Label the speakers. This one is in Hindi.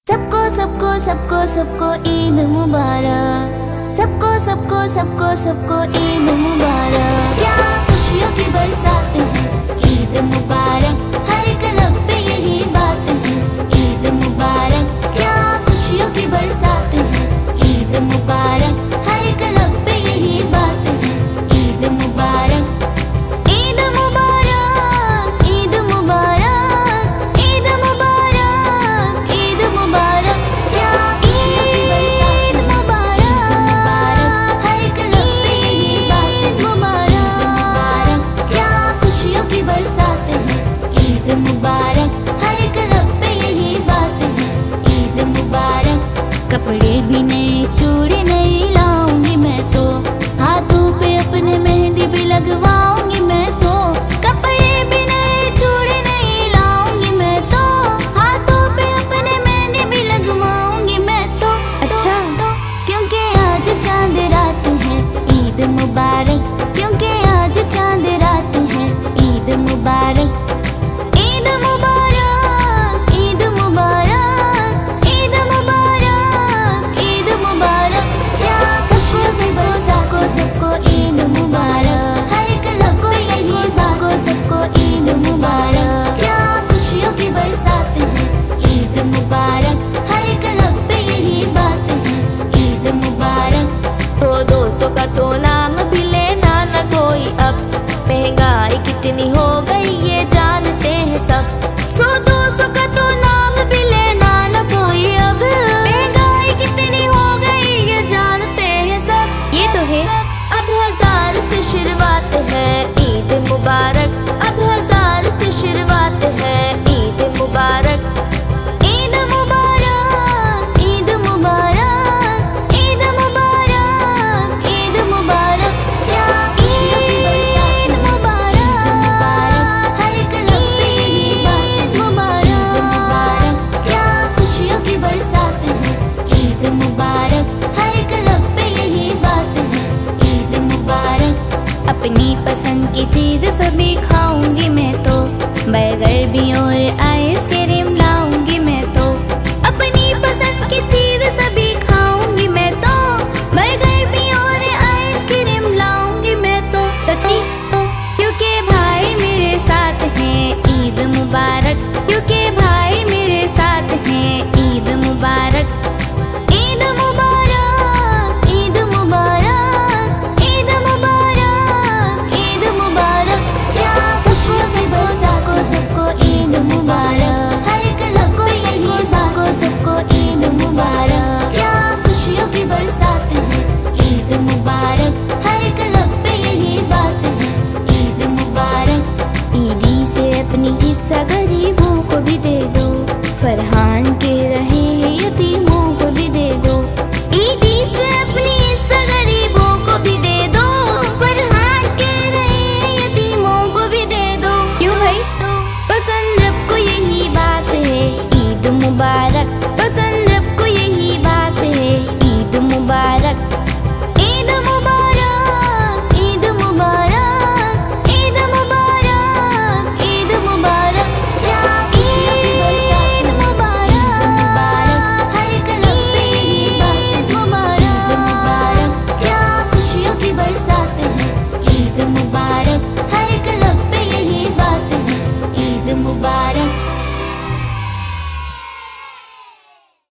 Speaker 1: सबको सबको सबको सबको ईद मुबारक। सबको सबको सबको सबको ईद मुबारक। क्या खुशियों की बरसात है, ईद मुबारक। हर एक लब पे यही बात है, ईद मुबारक। क्या खुशियों की बरसात है, ईद मुबारक। हर एक लब पे यही बात है, ईद मुबारक। ईद मुबारक, ईद मुबारक, ईद मुबारक, ईद मुबारक। क्या खुशियों की बरसात मुबारक। हर एक लब पे यही बात मुबारक। क्या खुशियों की बरसात है, ईद मुबारक। हर एक लब पे यही बात है, ईद मुबारक। कपड़े भी नए, चूड़ी नई लाऊंगी मैं तो, हाथों पे अपने मेहंदी भी लगवाऊंगी मैं तो। कपड़े भी नए, चूड़ी नई लाऊंगी मैं तो, हाथों पे अपने मेहंदी भी लगवाऊंगी मैं तो। अच्छा क्योंकि आज चांद रात है, ईद मुबारक। क्योंकि आज चांद रात है, ईद मुबारक। ईद मुबारक, ईद मुबारक, ईद मुबारक, ईद मुबारक। क्या खुशियों से सबको सबको ईद मुबारक। हर एक लब पे यही सबको सबको ईद मुबारक। क्या खुशियों की बरसात है, ईद मुबारक। हर एक लब पे यही बात है, ईद मुबारक।
Speaker 2: तो 200 का तो नाम भी लेना न कोई अब, महंगाई कितनी हो गई ये जानते हैं सब। 200 का तो नाम भी लेना न कोई अब, महंगाई कितनी हो गई ये जानते हैं सब। ये तो है अब 1000 से शुरुआत है, ईद मुबारक। अब 1000 से शुरुआत है, ईद मुबारक।
Speaker 1: ईद मुबारक, ईद मुबारक, ईद मुबारक, ईद मुबारक। क्या खुशियों की बरसात मुबारक। हर एक लब पे यही बात मुबारक। क्या खुशियों की बरसात है, ईद मुबारक। हर एक लब पे यही बात है, ईद मुबारक।
Speaker 2: अपनी पसंद की चीज सभी खाऊंगी मैं तो, बर्गर भी और आइसक्रीम लाऊंगी मैं तो।
Speaker 1: अपनी पसंद की चीज सभी खाऊंगी मैं तो, बर्गर भी और आइसक्रीम लाऊंगी मैं तो।
Speaker 2: सच्ची
Speaker 1: क्योंकि भाई मेरे साथ हैं,
Speaker 2: ईद मुबारक।
Speaker 1: क्योंकि भाई मेरे साथ हैं,
Speaker 2: ईद मुबारक।
Speaker 1: ईद मुबारक, ईद मुबारक, ईद मुबारक, ईद मुबारक। क्या खुशियों से सबको सबको ईद मुबारक। हर एक लब पे यही सबको सबको ईद मुबारक। क्या खुशियों की बरसात है, ईद मुबारक। हर एक लब पे यही बात है, ईद मुबारक।
Speaker 2: ईदी से अपनी हिस्सा गरीबों को भी दे दो, फरहान के रहे यतीमों को भी दे दो।
Speaker 1: ईदी से अपनी हिस्सा गरीबों को भी दे दो, फरहान के रहे यतीमों को भी दे दो।
Speaker 2: क्यों भाई?
Speaker 1: पसंद रब को यही बात है,
Speaker 2: ईद मुबारक।